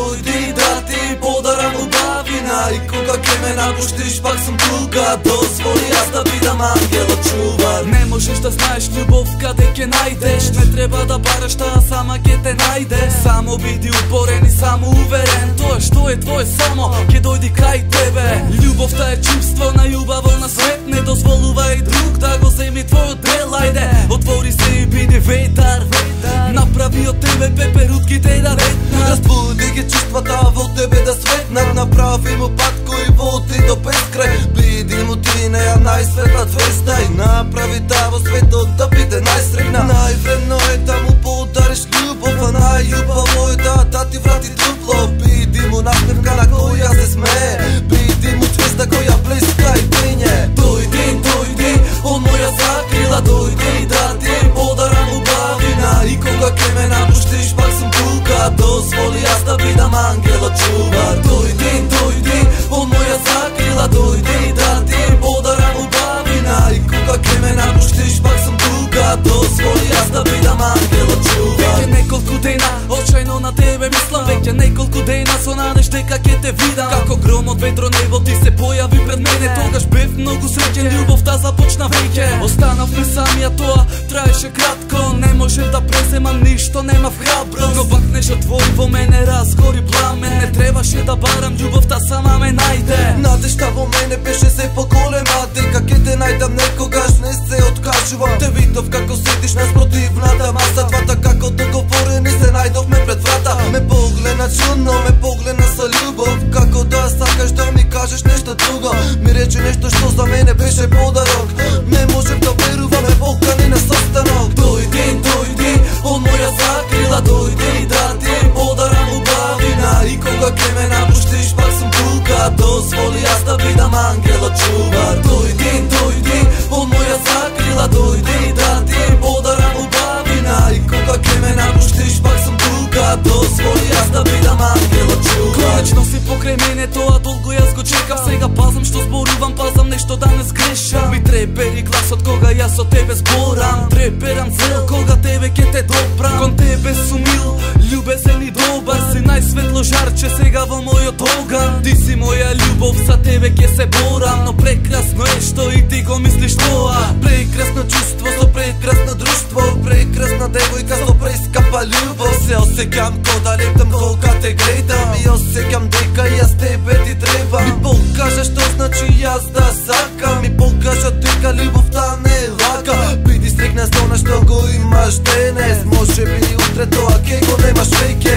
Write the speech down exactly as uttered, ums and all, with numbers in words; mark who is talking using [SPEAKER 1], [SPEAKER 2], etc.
[SPEAKER 1] dojdi da ti podaram ljubavina. I koga ke me napuštiš pak sam tuga. Dozvoli ja da budem angelo čuvar.
[SPEAKER 2] Ne možeš da znaš ljubov kade ke najdeš. Ne treba da baraš ta sama ke te najde. Samo bidi uporen i samo uveren. To je što je tvoje samo ke dojdi kraj tebe. Ljubov ta je čuvstvo na ljubav na svet. Ne dozvoluvaj drug da go zemi tvoj del. Ajde, otvori se i bidi vetar. Napravi od tebe peperutki te da retna.
[SPEAKER 1] Разбуди ги чувствата во тебе да светнат. Направи му пат кој води до безкрај. Биди му ти неја најсветла звезда. И направи да во светот да биде најсребна. Највредно е да му подариш љубов, а најубаво е да да ти врати топло. Биди му насмевка на која се смее. Биди му звезда која блеска и пење. Дојди, дојди, од моја закрила. Дојди да ти подарам убавина. И кога ке ме напуштиш пак сум тука. Dozvoli ja da budem angelo čuvar. Dojdi, dojdi, od moja zakrila. Dojdi da ti podaram ljubavina. I koga ke me napuštiš pak sam tuga. Dozvoli ja da budem angelo čuvar.
[SPEAKER 2] Već je nekoliko dena, očajno na tebe mislim. Već je nekoliko dena, so nadešте ke te vidam. Kako grom od vedro nebo ti se pojavi pred mene. Тогаш бев mnogo srećen, ljubovta započna veke. Останавме sami, a тоа траеше кратко. Не можем да преземам ништо, нема храброст. Но пак нешто твој во мене разгори пламен. Не требаше да барам, љубовта сама ме најде.
[SPEAKER 1] Надежта во мене беше се поголема. Дека ке те најдам некогаш не се откажувам. Те видов како седиш наспротивната маса. Двата како договорени се најдовме пред врата. Ме погледна чудно, ме погледна со љубов. Како да сакаш да ми кажеш нешто друго. Ми рече нешто што за мене беше подарок. Не можев да верувам, ме покани на состанок. Дојди, дојди, од моја закрила. Дојди да ти подарам убавина. И кога ке ме напуштиш пак сум тука. Dozvoli ja da budem angelo čuvar. Doјди, doјdi, од моја закрила. Дојди да ти подарам убавина. И кога ке ме напуштиш пак сум тука. Dozvoli ja da budem angelo čuvar.
[SPEAKER 2] Конечно си покрај мене, тоа долго јас го чекав. Сега пазам што зборувам, пазам нешто да не сгрешам. Ми трепери гласот кога јас со тебе зборам. Треперам цел кога тебе ке те допрам. Кон тебе сум мил, љубезен и добар. Си најсветло жарче сега во мојот оган. Ти си моја љубов, за тебе ке се борам. Но прекрасно е што и ти го мислиш тоа.
[SPEAKER 1] Прекрасно чувство со прекрасно друштво. Прекрасна девојка со прескапа љубов. Се осеќам ко да летам кога те гледам. И осеќам дека јас тебе ти требам. Ми покажа што значи јас да сакам. Ми покажа дека љубовта не е лака. Биди срекна со она што го имаш денес. Може би утре тоа ке го немаш веќе.